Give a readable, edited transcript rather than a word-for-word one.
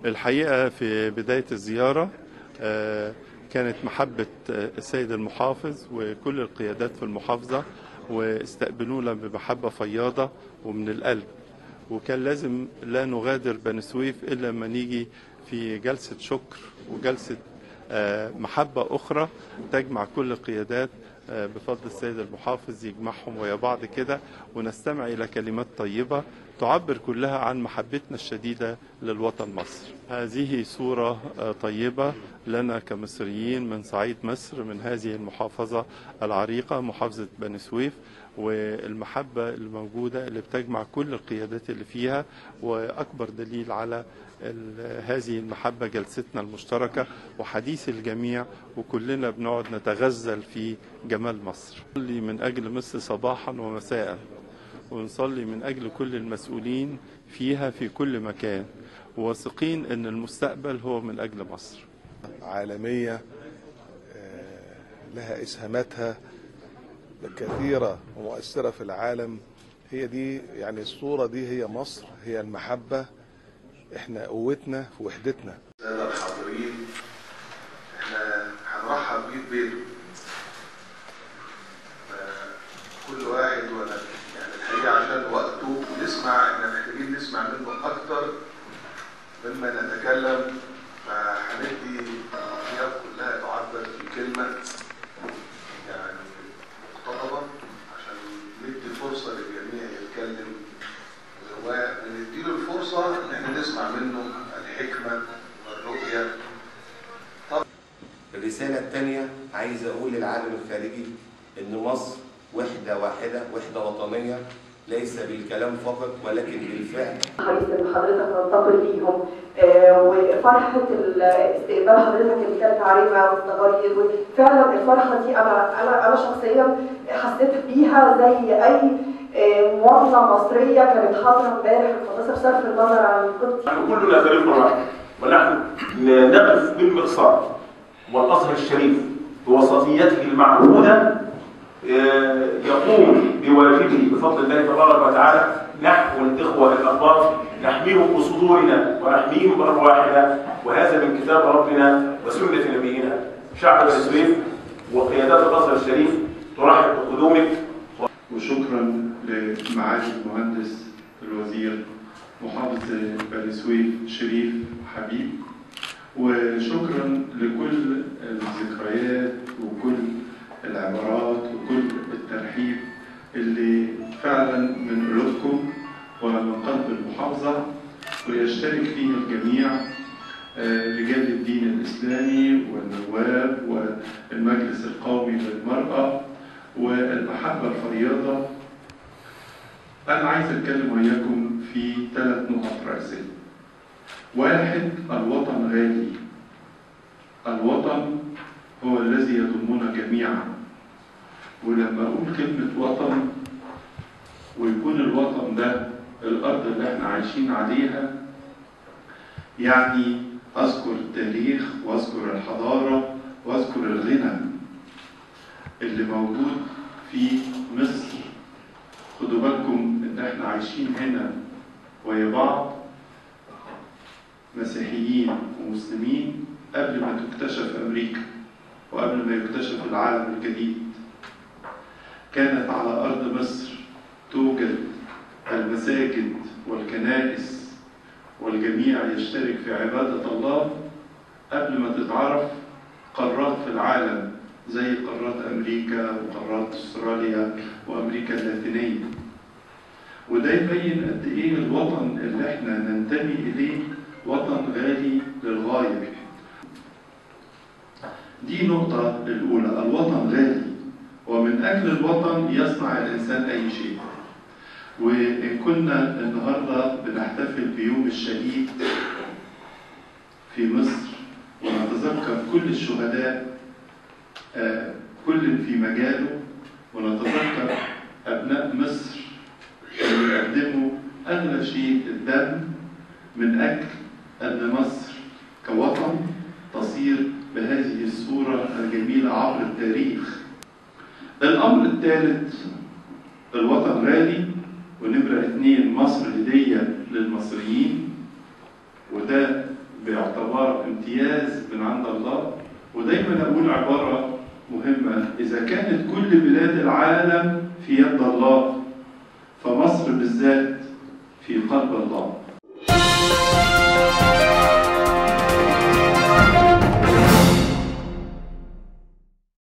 الحقيقة في بداية الزيارة كانت محبة السيد المحافظ وكل القيادات في المحافظة، واستقبلونا بمحبة فياضة ومن القلب، وكان لازم لا نغادر بني سويف إلا لما نيجي في جلسة شكر وجلسة محبة أخرى تجمع كل القيادات بفضل السيد المحافظ، يجمعهم ويا بعض كده ونستمع إلى كلمات طيبة تعبر كلها عن محبتنا الشديدة للوطن مصر. هذه صورة طيبة لنا كمصريين من صعيد مصر، من هذه المحافظة العريقة محافظة بني سويف، والمحبة الموجودة اللي بتجمع كل القيادات اللي فيها. وأكبر دليل على هذه المحبة جلستنا المشتركة وحديث الجميع، وكلنا بنقعد نتغزل في جمال مصر. نصلي من أجل مصر صباحا ومساء، ونصلي من أجل كل المسؤولين فيها في كل مكان، وواثقين أن المستقبل هو من أجل مصر. عالمية لها إسهاماتها كثيرة ومؤثرة في العالم، هي دي يعني الصورة دي هي مصر، هي المحبة، احنا قوتنا في وحدتنا. السادة الحاضرين، احنا هنرحب بيه في بيته، كل واحد ولا يعني الحقيقة عشان وقته نسمع، احنا محتاجين نسمع منه أكتر مما نتكلم، فهندي الأطياف كلها تعبر في كلمة يعني مقتضبة عشان ندي فرصة للجميع يتكلم، ونديله الفرصة ان احنا نسمع منه الحكمة والرؤية. الرسالة الثانية عايز اقول للعالم الخارجي ان مصر وحدة واحدة، وحدة وطنية، ليس بالكلام فقط ولكن بالفعل. حريص ان حضرتك ننتقل ليهم، وفرحة استقبال حضرتك اللي كانت عريضة والتغير، وفعلا الفرحة دي انا شخصيا حسيت بيها زي اي مواطنة مصرية كانت حاضرة امبارح في مصر، بصرف النظر عن كنت. نحن كلنا فريق واحد، ونحن نقف بالمقصاد، والازهر الشريف بوسطيته المعهودة يقوم بواجبه بفضل الله تبارك وتعالى نحو الإخوة الأخبار، نحميهم بصدورنا ونحميهم بأرواحنا، وهذا من كتاب ربنا وسنة نبينا. شعب بني سويف وقيادات الأزهر الشريف ترحب بقدومك. وشكرا لمعالي المهندس الوزير محافظ بني سويف شريف حبيب، وشكرا لكل الذكريات وكل العبارات وكل الترحيب اللي فعلا من قلوبكم ومن قلب المحافظة، ويشترك فيه الجميع، رجال الدين الإسلامي والنواب والمجلس القومي للمرأة والمحبة الفياضة. أنا عايز أتكلم وياكم في 3 نقط رئيسية. 1، الوطن غالي. الوطن هو الذي يضمنا جميعا، ولما أقول كلمة وطن ويكون الوطن ده الأرض اللي احنا عايشين عليها، يعني أذكر التاريخ وأذكر الحضارة وأذكر الغنى اللي موجود في مصر. خدوا بالكم إن احنا عايشين هنا ويا بعض مسيحيين ومسلمين قبل ما تكتشف أمريكا وقبل ما يكتشف العالم الجديد. كانت على أرض مصر توجد المساجد والكنائس والجميع يشترك في عبادة الله قبل ما تتعرف قارات في العالم زي قارات أمريكا وقارات أستراليا وأمريكا اللاتينية. وده يبين قد إيه الوطن اللي احنا ننتمي إليه وطن غالي للغاية. دي النقطة الأولى، الوطن غالي، ومن أجل الوطن يصنع الإنسان أي شيء. وإن كنا النهاردة بنحتفل بيوم الشهيد في مصر ونتذكر كل الشهداء كل في مجاله، ونتذكر أبناء مصر اللي يقدموا أغلى شيء الدم من أجل أن مصر كوطن تصير بهذه الصورة الجميلة عبر التاريخ. الأمر الثالث، الوطن غالي. ونمرة 2، مصر هدية للمصريين، وده باعتبار امتياز من عند الله. ودايما أقول عبارة مهمة: إذا كانت كل بلاد العالم في يد الله، فمصر بالذات في قلب الله.